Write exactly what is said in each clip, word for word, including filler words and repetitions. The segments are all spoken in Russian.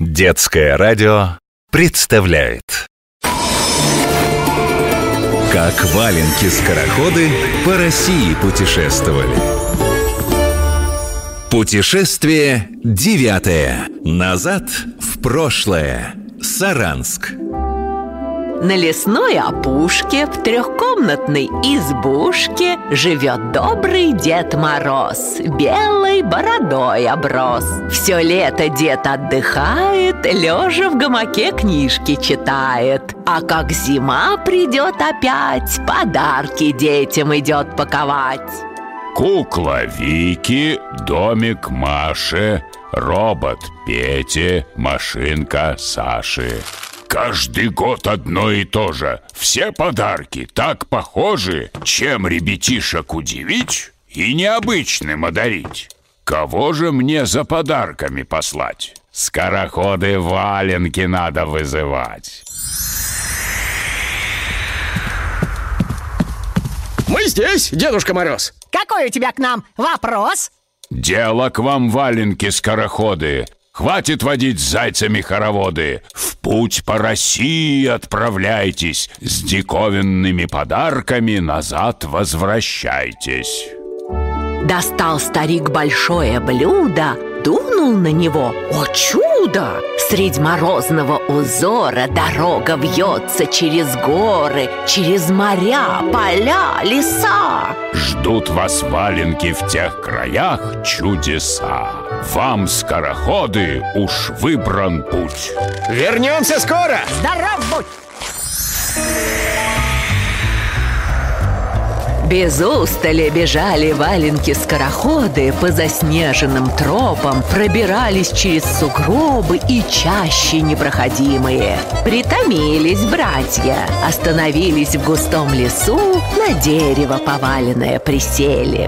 Детское радио представляет: как валенки-скороходы по России путешествовали. Путешествие девятое. Назад в прошлое. Саранск. На лесной опушке в трехкомнатной избушке живет добрый Дед Мороз, белой бородой оброс. Все лето дед отдыхает, лежа в гамаке книжки читает. А как зима придет опять, подарки детям идет паковать. Кукла Вики, домик Маши, робот Пети, машинка Саши. Каждый год одно и то же. Все подарки так похожи. Чем ребятишек удивить и необычным одарить? Кого же мне за подарками послать? Скороходы-валенки надо вызывать. Мы здесь, Дедушка Мороз. Какой у тебя к нам вопрос? Дело к вам, валенки-скороходы. Хватит водить с зайцами хороводы. В путь по России отправляйтесь. С диковинными подарками назад возвращайтесь. Достал старик большое блюдо, дунул на него, о чудо! Средь морозного узора дорога вьется через горы, через моря, поля, леса. Ждут вас, валенки, в тех краях чудеса. Вам, скороходы, уж выбран путь. Вернемся скоро. Здоров будь! Без устали бежали валенки-скороходы по заснеженным тропам, пробирались через сугробы и чащи непроходимые. Притомились братья, остановились в густом лесу, на дерево поваленное присели.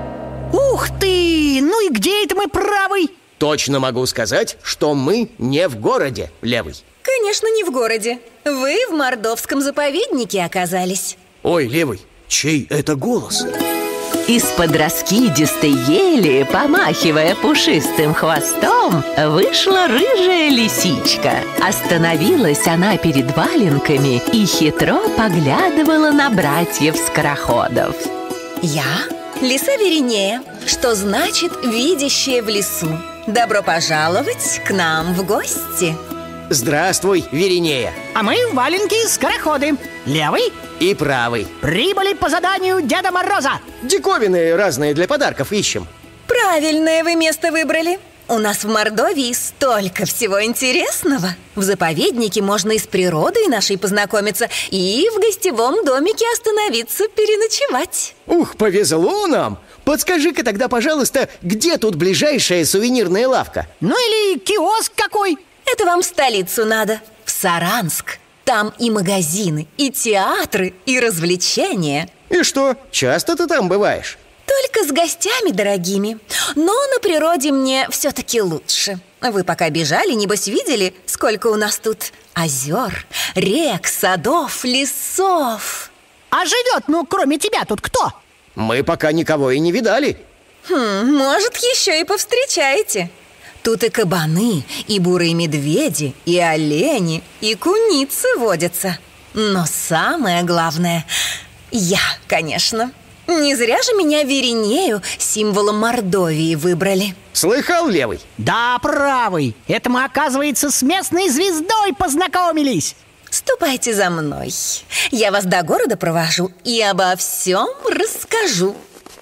Ух ты! Ну и где это мы, правый? Точно могу сказать, что мы не в городе, Левый. Конечно, не в городе. Вы в Мордовском заповеднике оказались. Ой, Левый, чей это голос? Из-под раскидистой ели, помахивая пушистым хвостом, вышла рыжая лисичка. Остановилась она перед валенками и хитро поглядывала на братьев-скороходов. Я лиса Веринея, что значит видящая в лесу. Добро пожаловать к нам в гости. Здравствуй, Веринея. А мы валенки-скороходы. Левый И правый. прибыли по заданию Деда Мороза. Диковины разные для подарков ищем. Правильное вы место выбрали. У нас в Мордовии столько всего интересного. В заповеднике можно и с природой нашей познакомиться, и в гостевом домике остановиться, переночевать. Ух, повезло нам. Подскажи-ка тогда, пожалуйста, где тут ближайшая сувенирная лавка? Ну или киоск какой. Это вам в столицу надо, в Саранск. Там и магазины, и театры, и развлечения. И что, часто ты там бываешь? Только с гостями дорогими. Но на природе мне все-таки лучше. Вы пока бежали, небось видели, сколько у нас тут озер, рек, садов, лесов. А живет, ну, кроме тебя, тут кто? Мы пока никого и не видали. Хм, может, еще и повстречаете. Тут и кабаны, и бурые медведи, и олени, и куницы водятся. Но самое главное — я, конечно. Не зря же меня Веринею символом Мордовии выбрали. Слыхал, Левый? Да, правый. Это мы, оказывается, с местной звездой познакомились. Ступайте за мной. Я вас до города провожу и обо всем расскажу.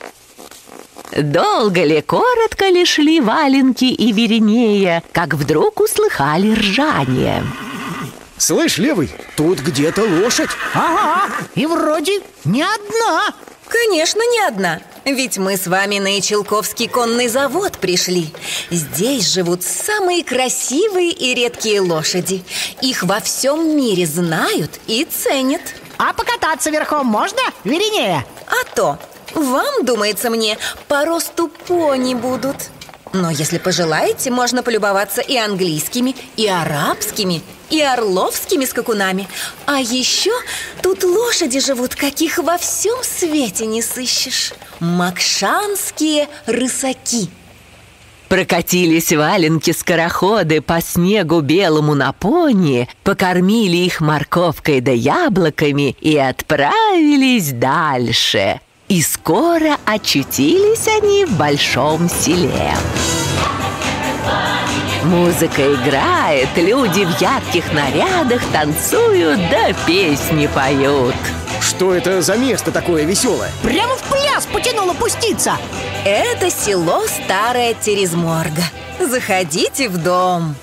Долго ли, коротко ли шли валенки и Веринея, как вдруг услыхали ржание. Слышь, Левый, тут где-то лошадь. Ага, и вроде не одна. Конечно, не одна. Ведь мы с вами на Ичелковский конный завод пришли. Здесь живут самые красивые и редкие лошади. Их во всем мире знают и ценят. А покататься верхом можно, Веринея? А то, вам, думается мне, по росту пони будут. Но если пожелаете, можно полюбоваться и английскими, и арабскими, и орловскими скакунами. А еще тут лошади живут, каких во всем свете не сыщешь. Макшанские рысаки. Прокатились валенки-скороходы по снегу белому на пони, покормили их морковкой да яблоками и отправились дальше. И скоро очутились они в большом селе. Музыка играет, люди в ярких нарядах танцуют да песни поют. Что это за место такое веселое? Прямо в пляс потянуло пуститься. Это село Старая Терезморга. Заходите в дом.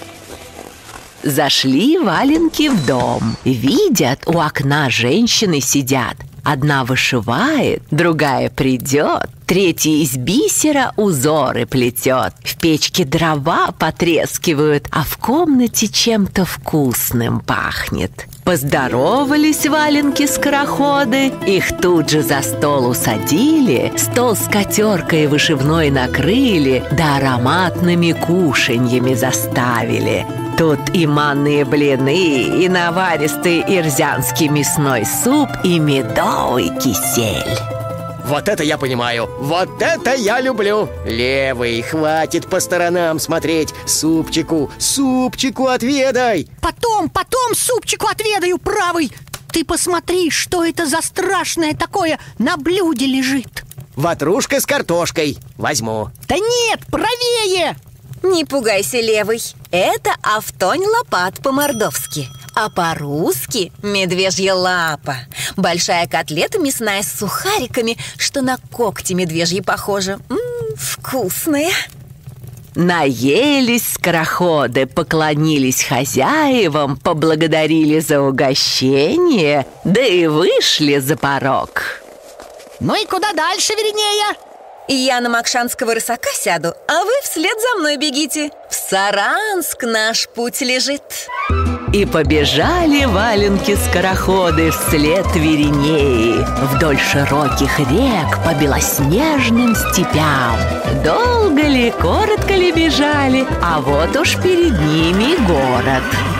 Зашли валенки в дом. Видят, у окна женщины сидят. Одна вышивает, другая придет, третья из бисера узоры плетет. В печке дрова потрескивают, а в комнате чем-то вкусным пахнет. Поздоровались валенки-скороходы, их тут же за стол усадили, стол с котеркой вышивной накрыли, да ароматными кушаньями заставили. Тут и манные блины, и наваристый ирзянский мясной суп, и медовый кисель. Вот это я понимаю, вот это я люблю. Левый, хватит по сторонам смотреть. Супчику, супчику отведай. Потом, потом супчику отведаю, правый. Ты посмотри, что это за страшное такое на блюде лежит. Ватрушка с картошкой. Возьму. Да нет, правее. Не пугайся, левый. Это автонь-лопат по-мордовски, а по-русски медвежья лапа. Большая котлета мясная с сухариками, что на когти медвежьи похоже. М-м, вкусная. Наелись скороходы, поклонились хозяевам, поблагодарили за угощение, да и вышли за порог. Ну и куда дальше, Веринея? Я на Макшанского рысака сяду, а вы вслед за мной бегите. В Саранск наш путь лежит. И побежали валенки-скороходы вслед Веринеи вдоль широких рек по белоснежным степям. Долго ли, коротко ли бежали, а вот уж перед ними город.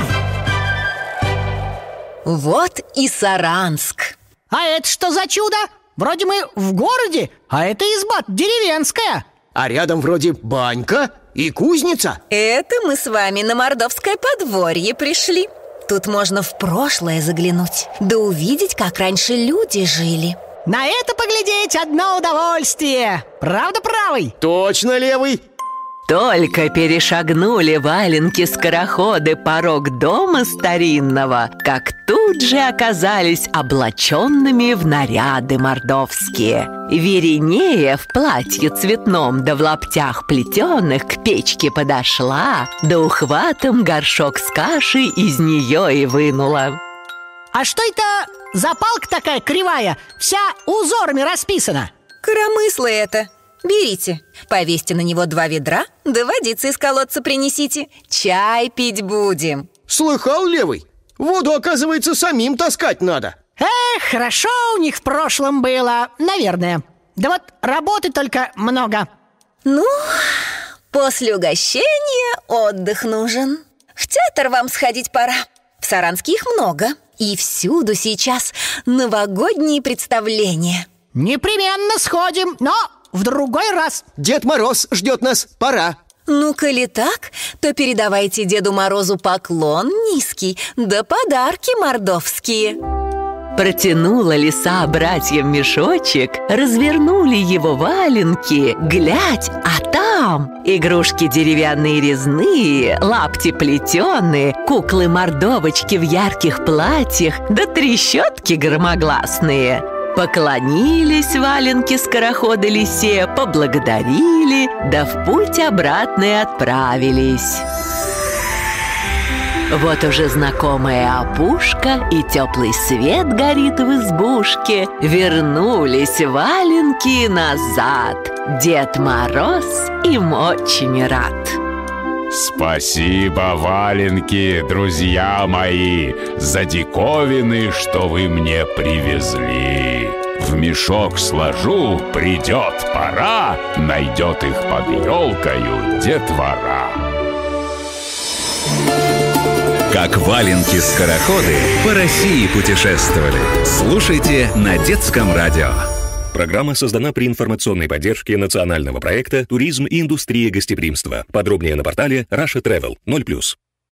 Вот и Саранск. А это что за чудо? Вроде мы в городе, а это изба деревенская. А рядом вроде банька и кузница. Это мы с вами на Мордовское подворье пришли. Тут можно в прошлое заглянуть, да увидеть, как раньше люди жили. На это поглядеть одно удовольствие. Правда, правый? Точно, левый. Только перешагнули валенки-скороходы порог дома старинного, как тут же оказались облаченными в наряды мордовские. Веринея в платье цветном да в лаптях плетеных к печке подошла, да ухватом горшок с кашей из нее и вынула. А что это за палка такая кривая, вся узорами расписана? Коромысло это. Берите, повесьте на него два ведра, да водицы из колодца принесите. Чай пить будем. Слыхал, левый? Воду, оказывается, самим таскать надо. Эх, хорошо у них в прошлом было, наверное. Да вот работы только много. Ну, после угощения отдых нужен. В театр вам сходить пора. В Саранске их много. И всюду сейчас новогодние представления. Непременно сходим, но в другой раз. Дед Мороз ждет нас, пора. Ну, коли так, то передавайте Деду Морозу поклон низкий, да подарки мордовские. Протянула лиса братьям мешочек, развернули его валенки, глядь, а там игрушки деревянные резные, лапти плетеные, куклы-мордовочки в ярких платьях, да трещотки громогласные. Поклонились валенки-скороходы лисе, поблагодарили, да в путь обратно отправились. Вот уже знакомая опушка и теплый свет горит в избушке. Вернулись валенки назад. Дед Мороз им очень рад. Спасибо, валенки, друзья мои, за диковины, что вы мне привезли. В мешок сложу, придет пора, найдет их под елкою детвора. Как валенки-скороходы по России путешествовали. Слушайте на детском радио. Программа создана при информационной поддержке национального проекта «Туризм и индустрия гостеприимства». Подробнее на портале Russia Travel ноль плюс.